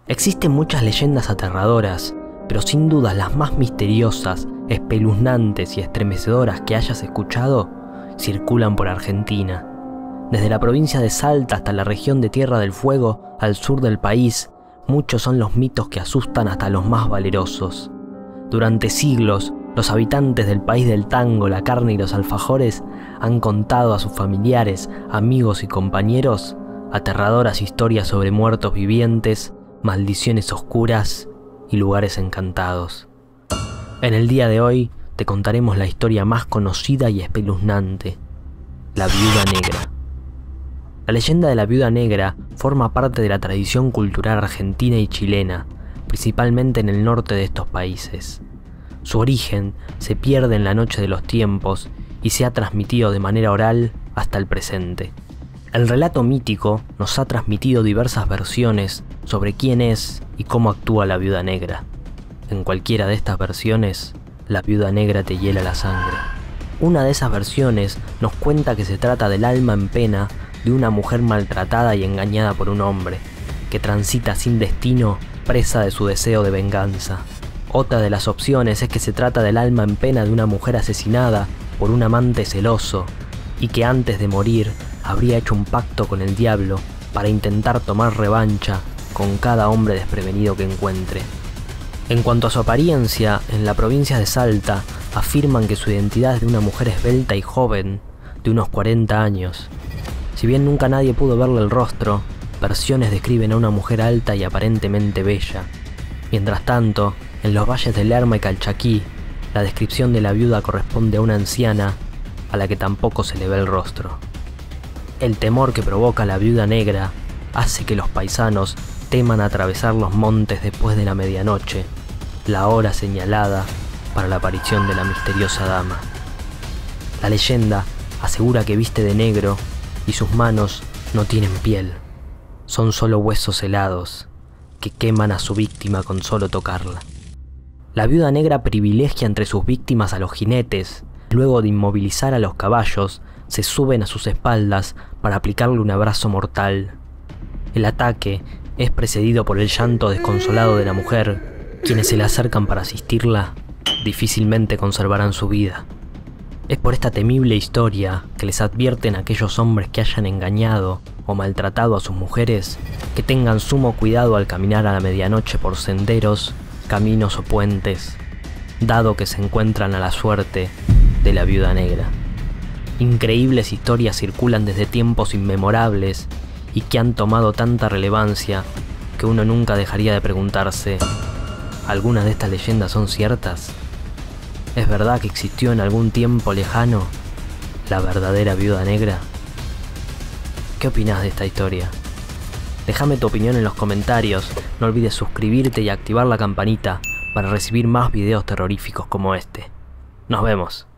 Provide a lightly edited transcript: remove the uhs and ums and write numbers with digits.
Existen muchas leyendas aterradoras, pero sin duda las más misteriosas, espeluznantes y estremecedoras que hayas escuchado circulan por Argentina. Desde la provincia de Salta hasta la región de Tierra del Fuego, al sur del país, muchos son los mitos que asustan hasta los más valerosos. Durante siglos, los habitantes del país del tango, la carne y los alfajores han contado a sus familiares, amigos y compañeros aterradoras historias sobre muertos vivientes, maldiciones oscuras y lugares encantados. En el día de hoy te contaremos la historia más conocida y espeluznante, la Viuda Negra. La leyenda de la Viuda Negra forma parte de la tradición cultural argentina y chilena, principalmente en el norte de estos países. Su origen se pierde en la noche de los tiempos y se ha transmitido de manera oral hasta el presente. El relato mítico nos ha transmitido diversas versiones sobre quién es y cómo actúa la Viuda Negra. En cualquiera de estas versiones, la Viuda Negra te hiela la sangre. Una de esas versiones nos cuenta que se trata del alma en pena de una mujer maltratada y engañada por un hombre, que transita sin destino, presa de su deseo de venganza. Otra de las opciones es que se trata del alma en pena de una mujer asesinada por un amante celoso y que antes de morir habría hecho un pacto con el diablo para intentar tomar revancha con cada hombre desprevenido que encuentre. En cuanto a su apariencia, en la provincia de Salta afirman que su identidad es de una mujer esbelta y joven, de unos 40 años. Si bien nunca nadie pudo verle el rostro, versiones describen a una mujer alta y aparentemente bella. Mientras tanto, en los valles de Lerma y Calchaquí, la descripción de la viuda corresponde a una anciana a la que tampoco se le ve el rostro. El temor que provoca la Viuda Negra hace que los paisanos teman atravesar los montes después de la medianoche, la hora señalada para la aparición de la misteriosa dama. La leyenda asegura que viste de negro y sus manos no tienen piel, son solo huesos helados que queman a su víctima con solo tocarla. La Viuda Negra privilegia entre sus víctimas a los jinetes. Luego de inmovilizar a los caballos, se suben a sus espaldas para aplicarle un abrazo mortal. El ataque es precedido por el llanto desconsolado de la mujer. Quienes se le acercan para asistirla difícilmente conservarán su vida. Es por esta temible historia que les advierten a aquellos hombres que hayan engañado o maltratado a sus mujeres que tengan sumo cuidado al caminar a la medianoche por senderos, caminos o puentes, dado que se encuentran a la suerte de la Viuda Negra. Increíbles historias circulan desde tiempos inmemorables y que han tomado tanta relevancia que uno nunca dejaría de preguntarse, ¿algunas de estas leyendas son ciertas? ¿Es verdad que existió en algún tiempo lejano la verdadera Viuda Negra? ¿Qué opinas de esta historia? Déjame tu opinión en los comentarios, no olvides suscribirte y activar la campanita para recibir más videos terroríficos como este. Nos vemos.